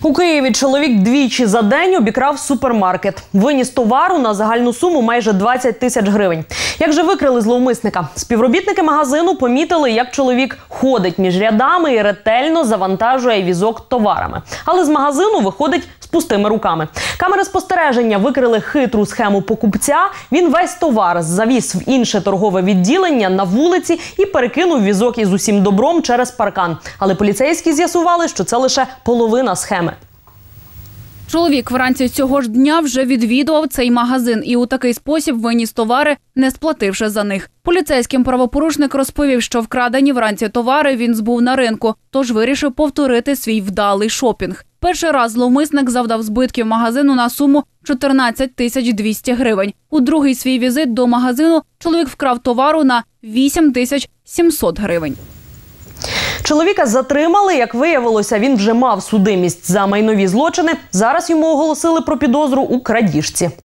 У Києві чоловік двічі за день обікрав супермаркет. Виніс товару на загальну суму майже 20 тисяч гривень. Як же викрили зловмисника? Співробітники магазину помітили, як чоловік ходить між рядами і ретельно завантажує візок товарами. Але з магазину виходить з пустими руками. Камери спостереження викрили хитру схему покупця. Він весь товар завіз в інше торгове відділення на вулиці і перекинув візок із усім добром через паркан. Але поліцейські з'ясували, що це лише половина схеми. Чоловік вранці цього ж дня вже відвідував цей магазин і у такий спосіб виніс товари, не сплативши за них. Поліцейським правопорушник розповів, що вкрадені вранці товари він збув на ринку, тож вирішив повторити свій вдалий шопінг. Перший раз зловмисник завдав збитків магазину на суму 14 тисяч 200 гривень. У другий свій візит до магазину чоловік вкрав товару на 8 тисяч 700 гривень. Чоловіка затримали. Як виявилося, він вже мав судимість за майнові злочини. Зараз йому оголосили про підозру у крадіжці.